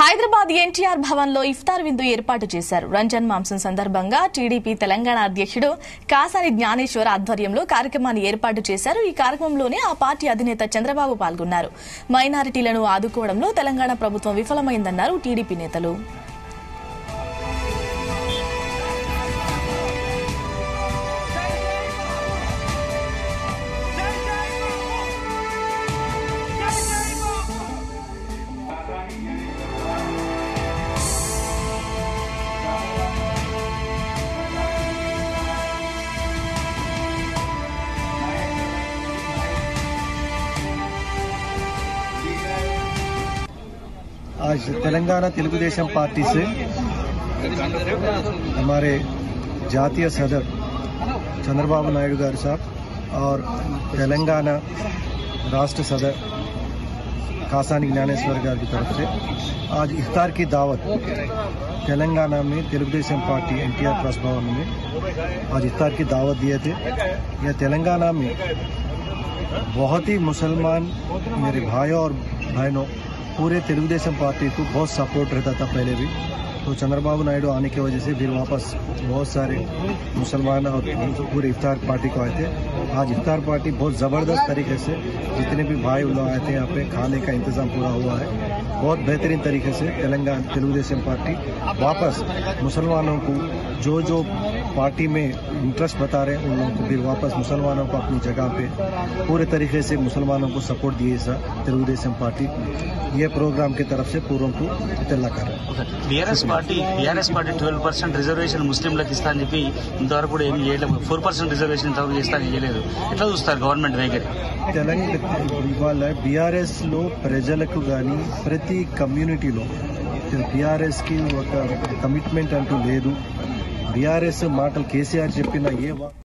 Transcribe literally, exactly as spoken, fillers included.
హైదరాబాద్ ఎన్టీఆర్ భవన్ లో ఇఫ్తార్ విందు ఏర్పాటు చేశారు. రంజాన్ మాంసం సందర్భంగా టీడీపీ తెలంగాణ అధ్యక్షుడు కాసాని జ్ఞానేశ్వర్ ఆధ్వర్యంలో కార్యక్రమాన్ని ఏర్పాటు చేశారు. ఈ కార్యక్రమంలోనే ఆ పార్టీ అధినేత చంద్రబాబు పాల్గొన్నారు. మైనారిటీలను ఆదుకోవడంలో తెలంగాణ ప్రభుత్వం విఫలమైందన్నారు టీడీపీ నేతలు. आज तेलंगाना तेलुगुदेशम पार्टी से हमारे जातीय सदर चंद्रबाबू नायडू गारू साहब और तेलंगाना राष्ट्र सदर कासानी ज्ञानेश्वर गारू की तरफ से आज इफ्तार की दावत तेलंगाना में तेलुगुदेशम पार्टी एनटीआर ट्रस्ट भवन में आज इफ्तार की दावत दिए थे। यह तेलंगाना में बहुत ही मुसलमान मेरे भाइयों और बहनों पूरे तेलुगुदेशम पार्टी को बहुत सपोर्ट रहता था पहले भी, तो चंद्रबाबू नायडू आने की वजह से फिर वापस बहुत सारे मुसलमान और पूरे इफ्तार पार्टी को आए थे। आज इफ्तार पार्टी बहुत ज़बरदस्त तरीके से जितने भी भाई लोग आए थे यहाँ पे खाने का इंतज़ाम पूरा हुआ है। बहुत बेहतरीन तरीके से तेलंगाना तेलुगुदेशम पार्टी वापस मुसलमानों को जो जो पार्टी में इंटरेस्ट बता रहे हैं उन लोगों को फिर वापस मुसलमानों को अपनी जगह पे पूरे तरीके से मुसलमानों को सपोर्ट दिए सर तेलुगुदेशम पार्टी ये प्रोग्राम की तरफ से पूर्व को इतला कर रहे हैं। BRS party BRS party twelve percent reservation ముస్లింలకు ఇస్తా అని చెప్పి ఇంతవరకు కూడా ఏం చేయలేదు. ఫోర్ పర్సెంట్ రిజర్వేషన్ ఇంతవరకు చేస్తా అని చేయలేదు. ఎట్లా చూస్తారు గవర్నమెంట్ వైఖరి? తెలంగాణ ఇవాళ బీఆర్ఎస్ లో ప్రజలకు కానీ ప్రతి కమ్యూనిటీలో బీఆర్ఎస్ కి ఒక కమిట్మెంట్ అంటూ లేదు. బీఆర్ఎస్ మాటలు కేసీఆర్ చెప్పిన ఏ